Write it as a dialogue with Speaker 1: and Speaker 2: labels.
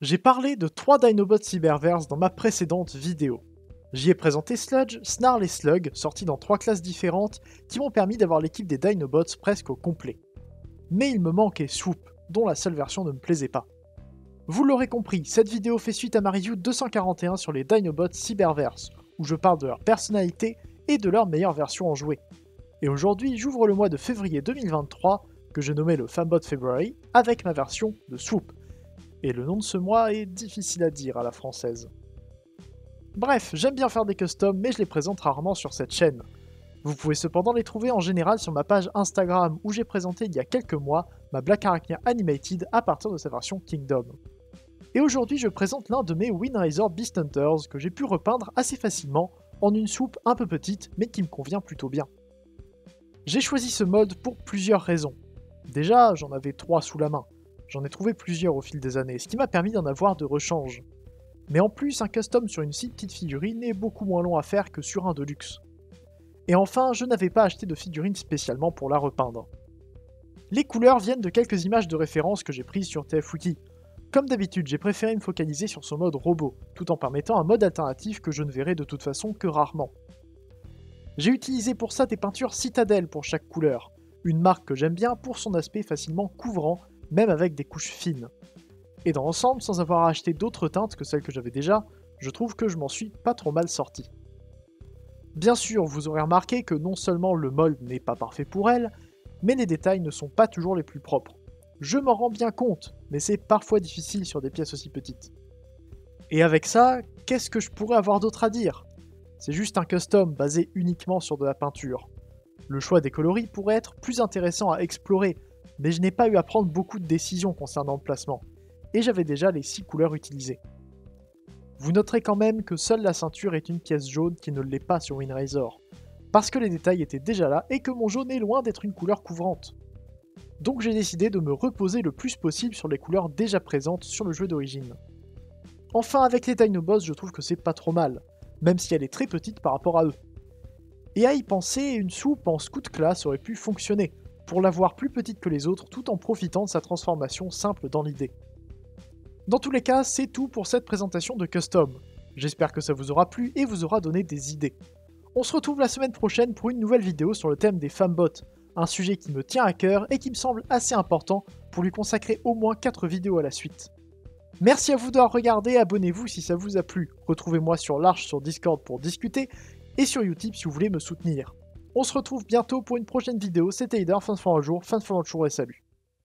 Speaker 1: J'ai parlé de 3 Dinobots Cyberverse dans ma précédente vidéo. J'y ai présenté Sludge, Snarl et Slug, sortis dans 3 classes différentes, qui m'ont permis d'avoir l'équipe des Dinobots presque au complet. Mais il me manquait Swoop, dont la seule version ne me plaisait pas. Vous l'aurez compris, cette vidéo fait suite à ma review 241 sur les Dinobots Cyberverse, où je parle de leur personnalité et de leur meilleure version en jouet. Et aujourd'hui, j'ouvre le mois de février 2023, que je nommais le Fanbot February, avec ma version de Swoop. Et le nom de ce mois est difficile à dire à la française. Bref, j'aime bien faire des customs, mais je les présente rarement sur cette chaîne. Vous pouvez cependant les trouver en général sur ma page Instagram, où j'ai présenté il y a quelques mois ma Black Arachnia Animated à partir de sa version Kingdom. Et aujourd'hui, je présente l'un de mes Windrazor Beast Hunters que j'ai pu repeindre assez facilement en une soupe un peu petite, mais qui me convient plutôt bien. J'ai choisi ce mode pour plusieurs raisons. Déjà, j'en avais 3 sous la main. J'en ai trouvé plusieurs au fil des années, ce qui m'a permis d'en avoir de rechange. Mais en plus, un custom sur une si petite figurine est beaucoup moins long à faire que sur un Deluxe. Et enfin, je n'avais pas acheté de figurine spécialement pour la repeindre. Les couleurs viennent de quelques images de référence que j'ai prises sur TFWiki. Comme d'habitude, j'ai préféré me focaliser sur son mode robot, tout en permettant un mode alternatif que je ne verrai de toute façon que rarement. J'ai utilisé pour ça des peintures Citadel pour chaque couleur, une marque que j'aime bien pour son aspect facilement couvrant, même avec des couches fines. Et dans l'ensemble, sans avoir acheté d'autres teintes que celles que j'avais déjà, je trouve que je m'en suis pas trop mal sorti. Bien sûr, vous aurez remarqué que non seulement le mold n'est pas parfait pour elle, mais les détails ne sont pas toujours les plus propres. Je m'en rends bien compte, mais c'est parfois difficile sur des pièces aussi petites. Et avec ça, qu'est-ce que je pourrais avoir d'autre à dire? C'est juste un custom basé uniquement sur de la peinture. Le choix des coloris pourrait être plus intéressant à explorer, mais je n'ai pas eu à prendre beaucoup de décisions concernant le placement, et j'avais déjà les 6 couleurs utilisées. Vous noterez quand même que seule la ceinture est une pièce jaune qui ne l'est pas sur Windrazor, parce que les détails étaient déjà là et que mon jaune est loin d'être une couleur couvrante. Donc j'ai décidé de me reposer le plus possible sur les couleurs déjà présentes sur le jeu d'origine. Enfin, avec les Dinobots, je trouve que c'est pas trop mal, même si elle est très petite par rapport à eux. Et à y penser, une soupe en scout class aurait pu fonctionner, pour la voir plus petite que les autres tout en profitant de sa transformation simple dans l'idée. Dans tous les cas, c'est tout pour cette présentation de custom. J'espère que ça vous aura plu et vous aura donné des idées. On se retrouve la semaine prochaine pour une nouvelle vidéo sur le thème des fembots, un sujet qui me tient à cœur et qui me semble assez important pour lui consacrer au moins 4 vidéos à la suite. Merci à vous d'avoir regardé, abonnez-vous si ça vous a plu, retrouvez-moi sur l'Arche sur Discord pour discuter, et sur Utip si vous voulez me soutenir. On se retrouve bientôt pour une prochaine vidéo, c'était Eder, fin de jour et salut.